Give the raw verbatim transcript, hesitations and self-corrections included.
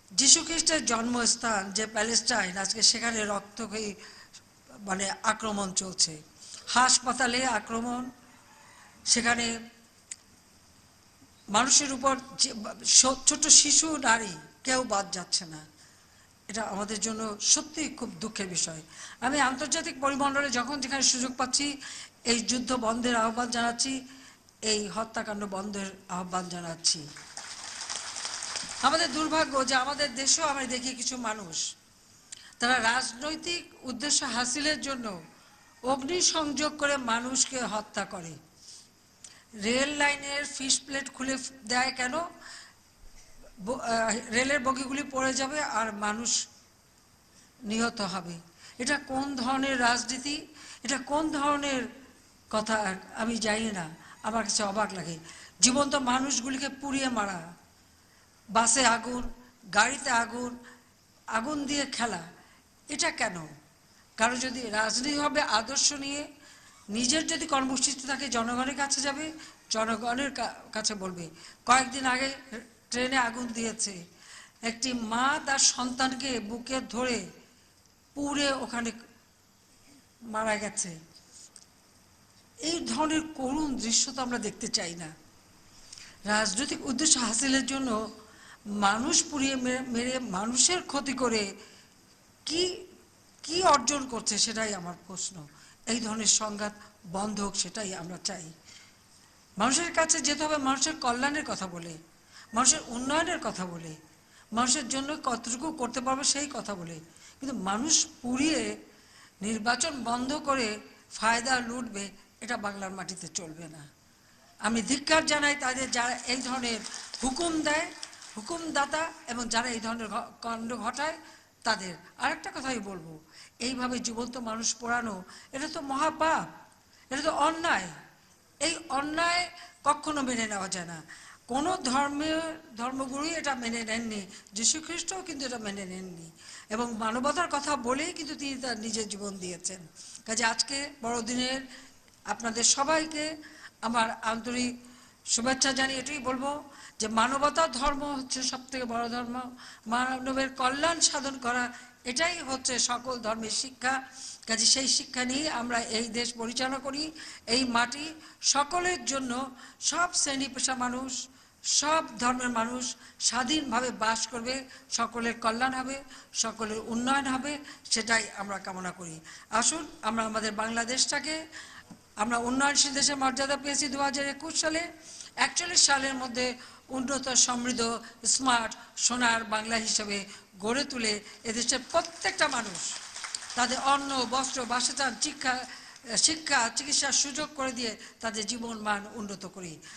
যিশু খ্রিস্টের জন্মস্থান যে প্যালেস্টাইন, আজকে সেখানে রক্তকে মানে আক্রমণ চলছে, হাসপাতালে আক্রমণ, সেখানে মানুষের উপর ছোট শিশু নারী কেউ বাদ যাচ্ছে না। এটা আমাদের জন্য সত্যিই খুব দুঃখের বিষয়। আমি আন্তর্জাতিক পরিমণ্ডলে যখন যেখানে সুযোগ পাচ্ছি এই যুদ্ধ বন্ধের আহ্বান জানাচ্ছি, এই হত্যাকাণ্ড বন্ধের আহ্বান জানাচ্ছি। আমাদের দুর্ভাগ্য যে আমাদের দেশেও আমরা দেখি কিছু মানুষ তারা রাজনৈতিক উদ্দেশ্য হাসিলের জন্য অগ্নিসংযোগ করে মানুষকে হত্যা করে। রেল লাইনের ফিশ প্লেট খুলে দেয় কেন? রেলের বগিগুলি পড়ে যাবে আর মানুষ নিহত হবে। এটা কোন ধরনের রাজনীতি? এটা কোন ধরনের কথা আমি জানি না, আমার কাছে অবাক লাগে। জীবন্ত মানুষগুলিকে পুড়িয়ে মারা, বাসে আগুন, গাড়িতে আগুন, আগুন দিয়ে খেলা, এটা কেন? কারো যদি রাজনীতি হবে আদর্শ নিয়ে, নিজের যদি কর্মসূচি থাকে জনগণের কাছে যাবে, জনগণের কাছে বলবে। কয়েকদিন আগে ট্রেনে আগুন দিয়েছে, একটি মা তার সন্তানকে বুকে ধরে পুড়ে ওখানে মারা গেছে। এই ধরনের করুণ দৃশ্য তো আমরা দেখতে চাই না। রাজনৈতিক উদ্দেশ্য হাসিলের জন্য মানুষ পুড়িয়ে মেরে মানুষের ক্ষতি করে কি কি অর্জন করছে সেটাই আমার প্রশ্ন। এই ধরনের সংঘাত বন্ধ হোক, সেটাই আমরা চাই। মানুষের কাছে যেতে হবে মানুষের কল্যাণের কথা বলে, মানুষের উন্নয়নের কথা বলে, মানুষের জন্য কতটুকু করতে পারবে সেই কথা বলে। কিন্তু মানুষ পুড়িয়ে নির্বাচন বন্ধ করে ফায়দা লুটবে, এটা বাংলার মাটিতে চলবে না। আমি ধিক্কার জানাই তাদের যারা এই ধরনের হুকুম দেয়, হুকুমদাতা এবং যারা এই ধরনের কাণ্ড ঘটায় তাদের। আরেকটা কথাই বলবো, এইভাবে জীবন্ত মানুষ পোড়ানো এটা তো মহাপাপ, এটা তো অন্যায়। এই অন্যায় কখনো মেনে নেওয়া যায় না। কোনো ধর্মীয় ধর্মগুরুই এটা মেনে নেননি, যীশু খ্রিস্টও কিন্তু এটা মেনে নেননি, এবং মানবতার কথা বলেই কিন্তু তিনি তার নিজের জীবন দিয়েছেন। কাজে আজকে বড়দিনের আপনাদের সবাইকে আমার আন্তরিক শুভেচ্ছা জানিয়ে এটাই বলবো যে মানবতার ধর্ম হচ্ছে সব থেকে বড় ধর্ম। মানবের কল্যাণ সাধন করা, এটাই হচ্ছে সকল ধর্মের শিক্ষা। কাজে সেই শিক্ষা নিয়ে আমরা এই দেশ পরিচালনা করি। এই মাটি সকলের জন্য, সব শ্রেণী পেশা মানুষ, সব ধর্মের মানুষ স্বাধীনভাবে বাস করবে, সকলের কল্যাণ হবে, সকলের উন্নয়ন হবে, সেটাই আমরা কামনা করি। আসুন আমরা আমাদের বাংলাদেশটাকে, আমরা উন্নয়নশীল দেশের মর্যাদা পেয়েছি দু হাজার একুশ সালে, একচল্লিশ সালের মধ্যে উন্নত, সমৃদ্ধ, স্মার্ট, সোনার বাংলা হিসেবে গড়ে তুলে এদেশের প্রত্যেকটা মানুষ তাদের অন্ন, বস্ত্র, বাসস্থান, শিক্ষা শিক্ষা চিকিৎসার সুযোগ করে দিয়ে তাদের জীবন মান উন্নত করি।